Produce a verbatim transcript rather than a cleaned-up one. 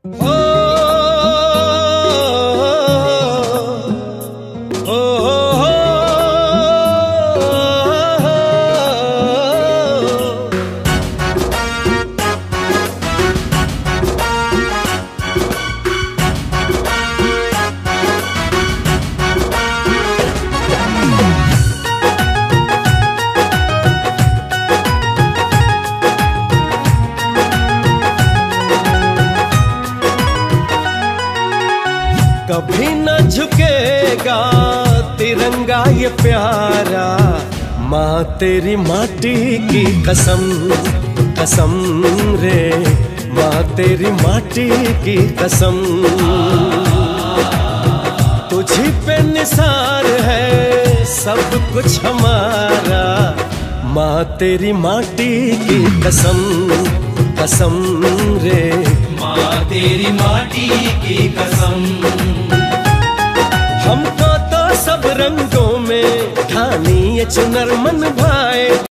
ओ, ओ, ओ, कभी न झुकेगा तिरंगा ये प्यारा, माँ तेरी माटी की कसम कसम रे, माँ तेरी माटी की कसम। तुझी पे निसार है सब कुछ हमारा, माँ तेरी माटी की कसम कसम रे, माँ तेरी माटी की कसम। हमको तो सब रंगों में ठानी ये चुनर मन भाए।